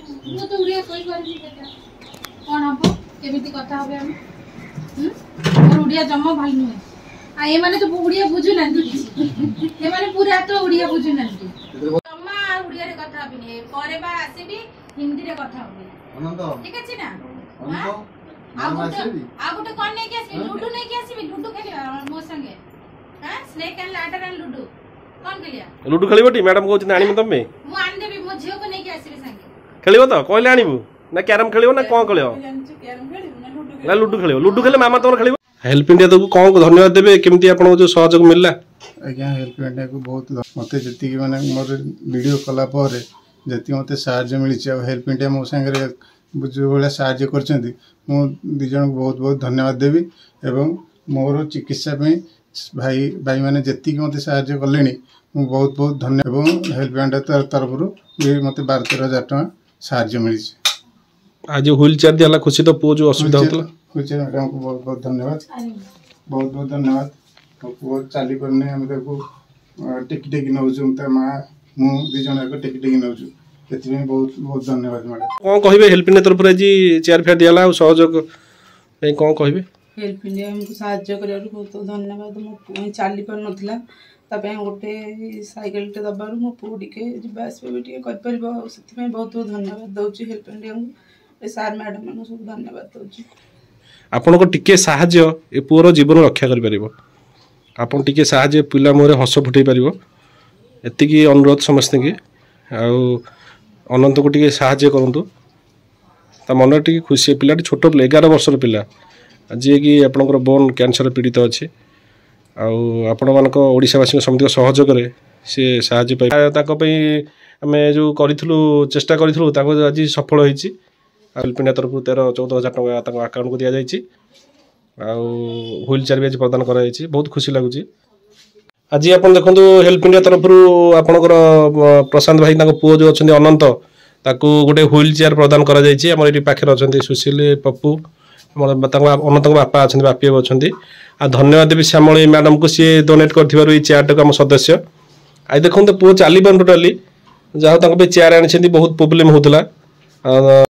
ମୁଁ ତ ଓଡ଼ିଆ କହିପାରିବି କେତେ କ'ଣ ହବ କେମିତି କଥା ହେବେ ଆମେ ମୋର ଓଡ଼ିଆ ଜମା ଭଲ ନୁହେଁ ଆଉ ଏମାନେ ତ ଓଡ଼ିଆ ବୁଝୁନାହାନ୍ତି କିଛି ଏମାନେ ପୁରା ତ ଓଡ଼ିଆ ବୁଝୁନାହାନ୍ତି ଜମା ଓଡ଼ିଆରେ କଥା ହେବିନି ପରେ ବା ଆସିବି ହିନ୍ଦୀରେ କଥା ହେବି ଠିକ ଅଛି ନା ଆଉ ଗୋଟେ କ'ଣ ନେଇକି ଆସିବି ଲୁଡୁ ନେଇକି ଆସିବି ଲୁଡୁ ଖେଳିବା ମୋ ସାଙ୍ଗେ snake and ladder and ludo କ'ଣ ଖେଳିବା ଲୁଡୁ ଖେଳିବଟି ମ୍ୟାଡାମ କହୁଛନ୍ତି ଆଣିବି ତମେ ମୁଁ ଆଣିଦେବି ମୋ ଝିଅକୁ ନେଇକି ଆସିବି ସାଙ୍ଗେ ଖେଳିବ ତ କହିଲେ ଆଣିବୁ ନା କ୍ୟାରମ ଖେଳିବ ନା କ'ଣ ଖେଳିବ ନା ଲୁଡୁ ଖେଳିବ ଲୁଡୁ ଖେଳିଲେ ମାମା ତମର ଖେଳିବ हेल्प इंडिया तो कौन धन्यवाद देवे केमती आपन जो सहयोग मिलला आज्ञा हेल्प इंडिया को बहुत मते जति की माने मोर वीडियो कला पर जति मते सहायता मिली छ हेल्प इंडिया मो संगे जो बळे सहायता करछंती मो दि जन को बहुत बहुत धन्यवाद देवी एवं मोर चिकित्सा पे भाई भाई माने जति की मते सहायता करलेनी मो बहुत बहुत धन्यवाद एवं हेल्प इंडिया तरफ रु ये मते 12-13,000 टका सहायता मिली छ आज व्हील चेयर दिला खुशी तो पो जो असुविधा होतला खुशी मैडम को बहुत बहुत धन्यवाद बहुत बहुत धन्यवाद पो चाली परने हम देखो टिक टिक नउजु त मा मु दि जन को टिक टिक नउजु एति में बहुत बहुत धन्यवाद मैडम कोन कहिबे हेल्प इंडिया तरफ जी चेयर फेर दिला और सहयोग पे कोन कहिबे हेल्प इंडिया हमको सहायता करिया बहुत धन्यवाद मो चाली पर नथला तबे गोटे साइकिल टे दबार मो पूडी के जिबास पे भी कर परबो सेति में बहुत बहुत धन्यवाद दउची हेल्प इंडिया को सार मैडम मन सब धन्यवाद दउची आपण को टिके साहाଯ୍य ए पुरो जीवन रक्षा करि परिबो आपण टिके साहाଯ୍य पिला मोरे हस फुटै परिबो एति की अनुरोध समस्त की आ अनंत को टिके साहाଯ୍य करंतु ता मन टिके खुशी पिलाटी छोट 11 वर्षर पिला जे कि आपनकर बोन कैंसर पीड़ित अछि आ आपण मानक ओडिसावासी समिति सहयोग करे से साहाଯ୍य पाइ ताको पई हमें जो करिथलु चेष्टा करिथलु ताको आज सफल होईची हेल्प इंडिया तरफ 13-14,000 टका अकाउंट को दिया जाइए व्हील चेयर भी आज प्रदान करा बहुत खुशी लगुच आज आप देखो हेल्प इंडिया तरफ आपंकर प्रशांत भाई पुओ जो अच्छा अनंत ताकू गोटे व्हील चेयर प्रदान करा ये पाखे अच्छा सुशील पप्पू अनंत बापा अच्छा बापी अच्छा धन्यवाद देवी श्यामली मैडम को सी डोनेट कर चेयर टाक आम सदस्य आज देखो पुओ चली पार टोटाली जहाँ चेयर आनी बहुत प्रोब्लेम होता